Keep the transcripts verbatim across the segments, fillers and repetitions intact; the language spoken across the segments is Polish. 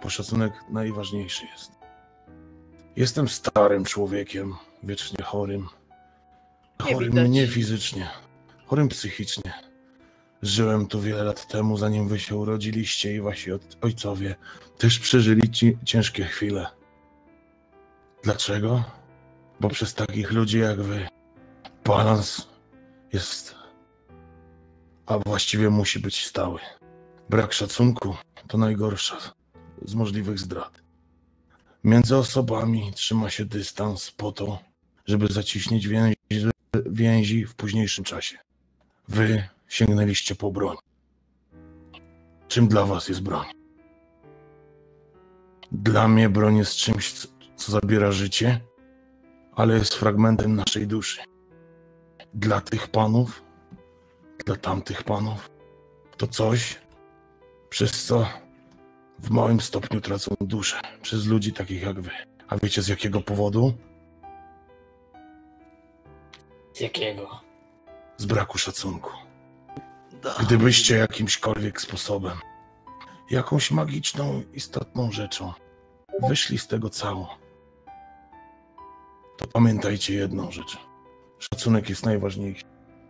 braku szacunek najważniejszy jest. Jestem starym człowiekiem, wiecznie chorym. Chorym nie, nie fizycznie, chorym psychicznie. Żyłem tu wiele lat temu, zanim wy się urodziliście i wasi ojcowie też przeżyli ci ciężkie chwile. Dlaczego? Bo przez takich ludzi jak wy balans jest, a właściwie musi być stały. Brak szacunku to najgorsza z możliwych zdrad. Między osobami trzyma się dystans po to, żeby zaciśnić więzi, więzi w późniejszym czasie. Wy sięgnęliście po broń. Czym dla was jest broń? Dla mnie broń jest czymś, co zabiera życie, ale jest fragmentem naszej duszy. Dla tych panów, dla tamtych panów, to coś, przez co w małym stopniu tracą duszę. Przez ludzi takich jak wy. A wiecie z jakiego powodu? Z jakiego? Z braku szacunku. Gdybyście jakimśkolwiek sposobem, jakąś magiczną, istotną rzeczą wyszli z tego cało, to pamiętajcie jedną rzecz. Szacunek jest najważniejszy.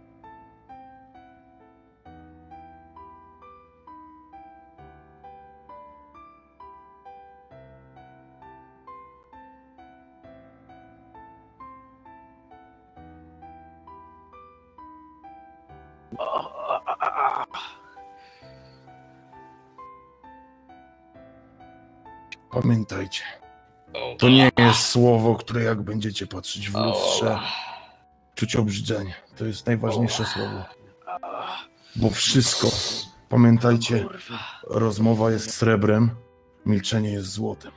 Pamiętajcie, to nie jest słowo, które jak będziecie patrzeć w lustrze, czuć obrzydzenie. To jest najważniejsze słowo. Bo wszystko, pamiętajcie, rozmowa jest srebrem, milczenie jest złotem.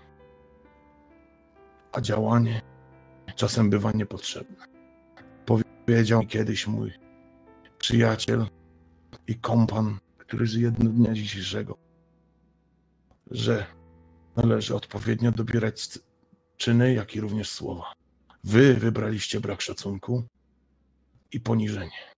A działanie czasem bywa niepotrzebne. Powiedział mi kiedyś mój przyjaciel i kompan, który żyje do dnia dzisiejszego, że należy odpowiednio dobierać czyny, jak i również słowa. Wy wybraliście brak szacunku i poniżenie.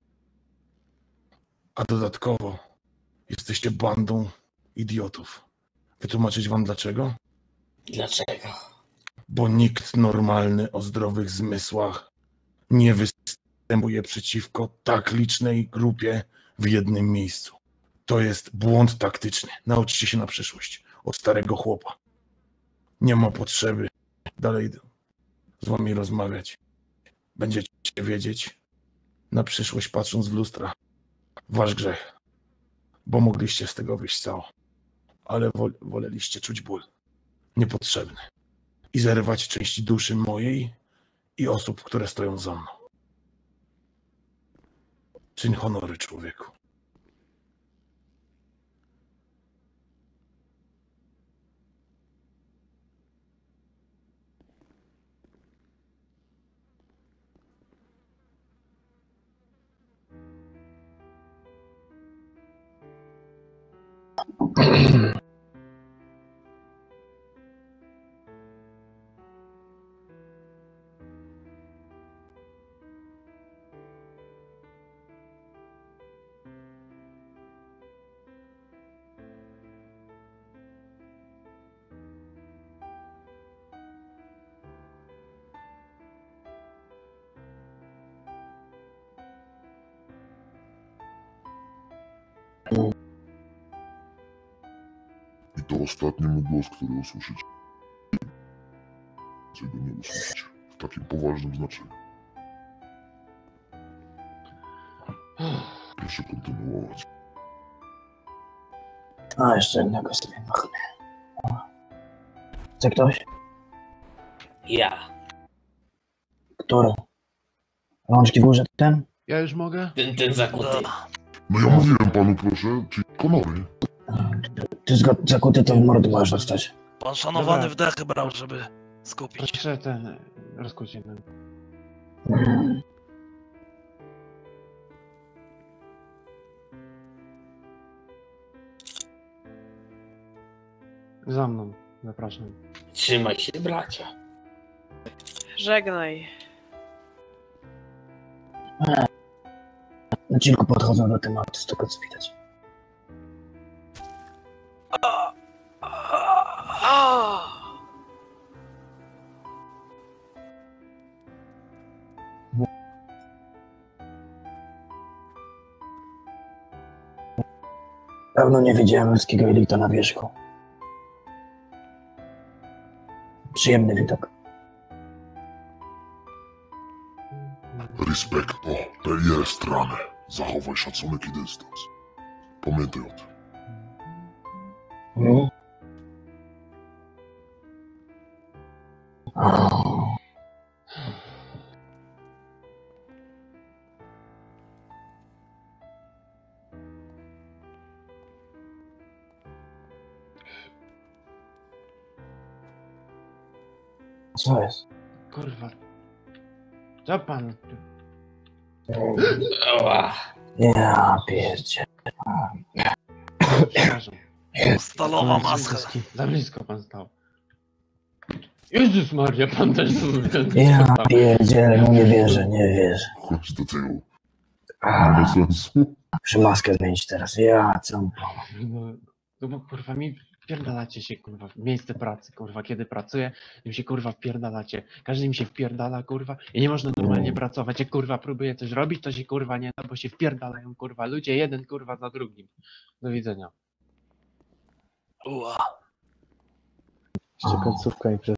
A dodatkowo jesteście bandą idiotów. Wytłumaczyć wam dlaczego? Dlaczego? Bo nikt normalny o zdrowych zmysłach nie występuje przeciwko tak licznej grupie w jednym miejscu. To jest błąd taktyczny. Nauczcie się na przyszłość od starego chłopa. Nie ma potrzeby dalej z wami rozmawiać. Będziecie wiedzieć na przyszłość, patrząc w lustra, wasz grzech, bo mogliście z tego wyjść cało, ale wol, woleliście czuć ból niepotrzebny i zerwać części duszy mojej i osób, które stoją za mną. Czyń honory, człowieku. I to ostatni mój głos, który usłyszycie. Czego nie usłyszycie w takim poważnym znaczeniu. Proszę kontynuować. A, jeszcze jednego sobie machnę. Chce ktoś? Ja. Który? Rączki w górze ten? Ja już mogę? Ten, ten zakuty. No ja mówiłem panu, proszę, czyli honory. Ty zakuty to w mordy możesz dostać. Pan szanowany Dobra. wdechy brał, żeby skupić. Proszę ten rozkucie. Hmm. Za mną, zapraszam. Trzymaj się, bracia. Żegnaj. Na cichu podchodzą do tematu, z tego co widać. A! Dawno nie widziałem ludzkiego jelita na wierzchu. Przyjemny widok. Respekto, to jest ranę. Zachowaj szacunek i dystans. Pamiętaj o tym. Hmm? O. Co jest? Kurwa. Co pan? Ja pierdzie. Przepraszam. Stalowa Za maska. blisko- Za blisko pan stał. Jezus Maria, pan też Ja stał. pierdzielę, no nie wierzę, nie wierzę. Chodź do tyłu. A, Nie ma sensu. muszę maskę zmienić teraz. Ja, co? No, no bo kurwa mi wpierdalacie się kurwa w miejsce pracy, kurwa, kiedy pracuję, mi się kurwa wpierdalacie. Każdy mi się wpierdala, kurwa, i nie można normalnie pracować. Jak kurwa próbuje coś robić, to się kurwa nie da, bo się wpierdalają kurwa ludzie, jeden kurwa za drugim. Do widzenia. Ua. Jeszcze końcówka imprezy.